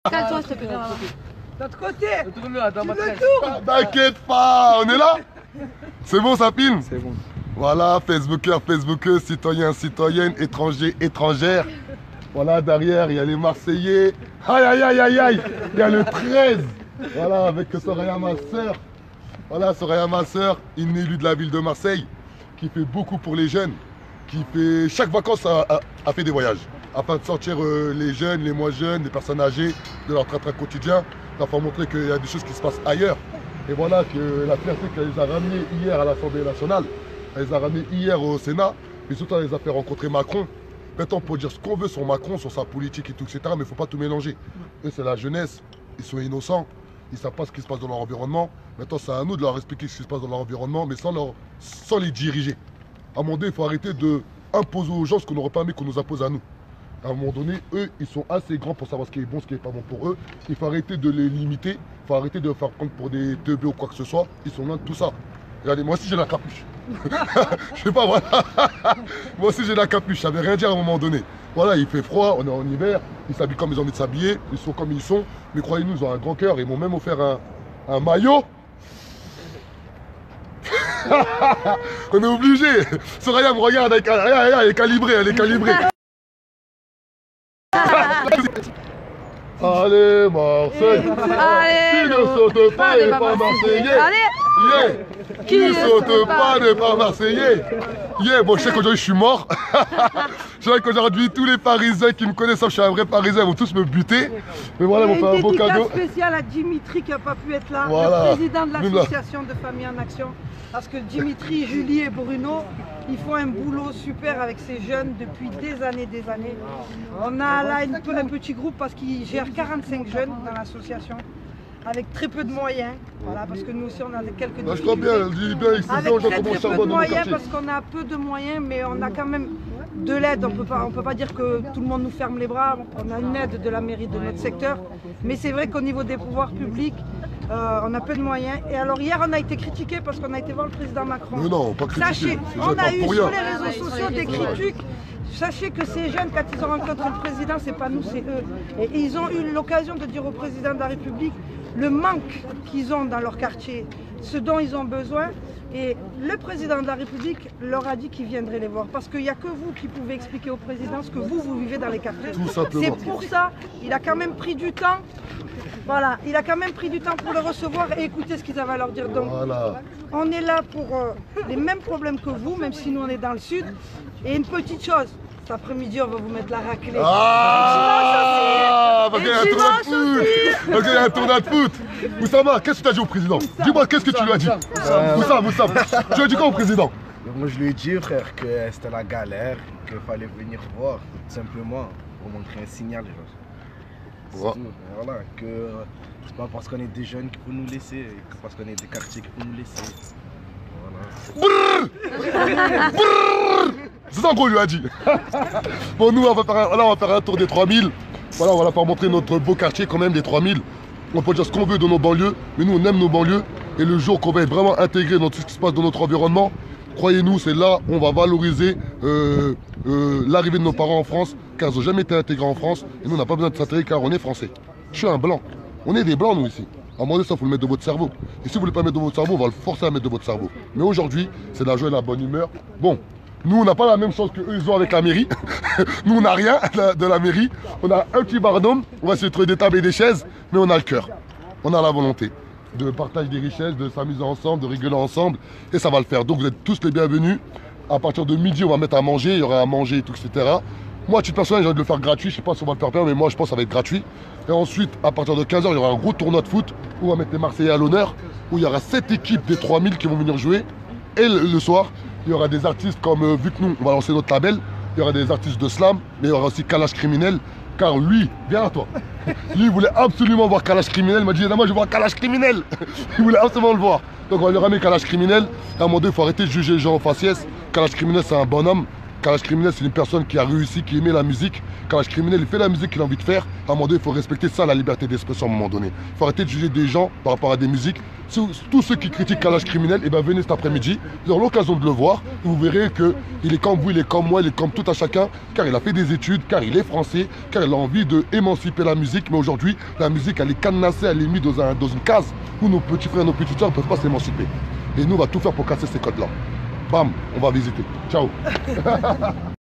Cale-toi, s'il te plaît, maman. L'autre côté. T'inquiète pas, on est là. C'est bon, ça filme? C'est bon. Voilà, Facebookers, Facebookeuses, citoyens, citoyennes, étrangers, étrangères. Voilà, derrière, il y a les Marseillais. Aïe, aïe, aïe, aïe, aïe. Il y a le 13. Voilà, avec Soraya, ma soeur. Voilà, Soraya, ma soeur, une élue de la ville de Marseille, qui fait beaucoup pour les jeunes, qui fait chaque vacances a fait des voyages, afin de sortir les jeunes, les moins jeunes, les personnes âgées de leur train-train quotidien, afin de montrer qu'il y a des choses qui se passent ailleurs. Et voilà, que la fierté qu'elle les a ramenés hier à l'Assemblée nationale, elle les a ramenés hier au Sénat, mais surtout elle les a fait rencontrer Macron. Maintenant, on peut dire ce qu'on veut sur Macron, sur sa politique et tout, etc., mais il ne faut pas tout mélanger. Eux, c'est la jeunesse, ils sont innocents, ils ne savent pas ce qui se passe dans leur environnement. Maintenant, c'est à nous de leur expliquer ce qui se passe dans leur environnement, mais sans les diriger. À un moment donné, il faut arrêter d'imposer aux gens ce qu'on n'aurait pas aimé qu'on nous impose à nous. À un moment donné, eux, ils sont assez grands pour savoir ce qui est bon, ce qui n'est pas bon pour eux. Il faut arrêter de les limiter, il faut arrêter de les faire prendre pour des teubés ou quoi que ce soit. Ils sont loin de tout ça. Regardez, moi aussi j'ai la capuche. Je sais pas, voilà. Moi aussi j'ai la capuche, ça veut rien dire à un moment donné. Voilà, il fait froid, on est en hiver, ils s'habillent comme ils ont envie de s'habiller, ils sont comme ils sont. Mais croyez-nous, ils ont un grand cœur, ils m'ont même offert un maillot. On est obligé. Soraya me regarde, elle est calibrée, elle est calibrée. Allez, Marseille. Allez, Qui ne saute pas n'est pas Marseillais. Allez. Yeah. Qui ne saute pas n'est pas Marseillais. Yeah, bon, je sais qu'aujourd'hui je suis mort. Je sais qu'aujourd'hui tous les Parisiens qui me connaissent, je suis un vrai Parisien, ils vont tous me buter. Mais voilà, ils m'ont fait un beau cadeau. Une spéciale à Dimitri qui n'a pas pu être là, voilà. Le président de l'association de Familles en Action. Parce que Dimitri, Julie et Bruno, ils font un boulot super avec ces jeunes depuis des années, des années. On a là un petit groupe parce qu'ils gèrent 45 jeunes dans l'association, avec très peu de moyens. Voilà, parce que nous aussi on a quelques difficultés. Je crois bien, elle dit bien, ils avec très peu de moyens, parce qu'on a peu de moyens, mais on a quand même de l'aide. On peut pas dire que tout le monde nous ferme les bras. On a une aide de la mairie de notre secteur. Mais c'est vrai qu'au niveau des pouvoirs publics, on a peu de moyens. Et alors hier, on a été critiqué parce qu'on a été voir le président Macron. Mais non, pas critiqué. Sachez, on a eu sur les réseaux sociaux des critiques. Sachez que ces jeunes, quand ils ont rencontré le président, c'est pas nous, c'est eux. Et ils ont eu l'occasion de dire au président de la République le manque qu'ils ont dans leur quartier, ce dont ils ont besoin. Et le président de la République leur a dit qu'il viendrait les voir. Parce qu'il n'y a que vous qui pouvez expliquer au président ce que vous vivez dans les quartiers. C'est pour ça, il a quand même pris du temps. Voilà, il a quand même pris du temps pour le recevoir et écouter ce qu'ils avaient à leur dire. Donc, voilà. On est là pour les mêmes problèmes que vous, même si nous on est dans le sud. Et une petite chose, cet après-midi on va vous mettre la raclée. Ah, parce qu'il y a un tournoi de foot. Parce qu'il y a un tournoi de foot. Oussama, qu'est-ce que tu as dit au président? Dis-moi, qu'est-ce que tu lui as dit? Oussama, tu as dit quoi au président? Moi je lui ai dit, frère, que c'était la galère, qu'il fallait venir voir, tout simplement, pour montrer un signal. Voilà, que c'est pas parce qu'on est des jeunes qu'il faut nous laisser, que parce qu'on est des quartiers qu'il faut nous laisser. Voilà. C'est ça qu'on lui a dit. Bon, nous, on va faire un tour des 3000. Voilà, on va leur faire montrer notre beau quartier quand même, des 3000. On peut dire ce qu'on veut de nos banlieues, mais nous, on aime nos banlieues. Et le jour qu'on va être vraiment intégré dans tout ce qui se passe dans notre environnement, croyez-nous, c'est là où on va valoriser l'arrivée de nos parents en France, car ils n'ont jamais été intégrés en France. Et nous, on n'a pas besoin de s'intégrer car on est français. Je suis un blanc. On est des blancs, nous, ici. À un moment donné, ça, il faut le mettre de votre cerveau. Et si vous ne voulez pas mettre de votre cerveau, on va le forcer à mettre de votre cerveau. Mais aujourd'hui, c'est la joie et la bonne humeur. Bon, nous, on n'a pas la même chance qu'eux, ils ont avec la mairie. Nous, on n'a rien de la mairie. On a un petit barnum, on va se trouver des tables et des chaises, mais on a le cœur. On a la volonté de partage des richesses, de s'amuser ensemble, de rigoler ensemble. Et ça va le faire. Donc, vous êtes tous les bienvenus. À partir de midi, on va mettre à manger. Il y aura à manger et tout, etc. Moi, à titre personnel, j'ai envie de le faire gratuit. Je ne sais pas si on va le faire bien, mais moi, je pense que ça va être gratuit. Et ensuite, à partir de 15h, il y aura un gros tournoi de foot où on va mettre les Marseillais à l'honneur, où il y aura 7 équipes des 3000 qui vont venir jouer. Et le soir, il y aura des artistes comme, vu que nous, on va lancer notre label, il y aura des artistes de slam, mais il y aura aussi Kalash Criminel, car lui, viens à toi, lui, il voulait absolument voir Kalash Criminel, il m'a dit, moi, je veux voir Kalash Criminel. Il voulait absolument le voir. Donc, on va lui ramener Kalash Criminel. À un moment donné, il faut arrêter de juger les gens en faciès. Kalash Criminel, c'est un bonhomme. Kalash Criminel, c'est une personne qui a réussi, qui aimait la musique. Kalash Criminel, il fait la musique qu'il a envie de faire. À un moment donné, il faut respecter ça, la liberté d'expression à un moment donné. Il faut arrêter de juger des gens par rapport à des musiques. Tous ceux qui critiquent Kalash Criminel, eh ben, venez cet après-midi. Vous aurez l'occasion de le voir. Et vous verrez qu'il est comme vous, il est comme moi, il est comme tout à chacun. Car il a fait des études, car il est français, car il a envie d'émanciper la musique. Mais aujourd'hui, la musique, elle est cadenassée, elle est mise dans une case où nos petits frères et nos petites soeurs ne peuvent pas s'émanciper. Et nous, on va tout faire pour casser ces codes-là. Bam, on va visiter. Ciao.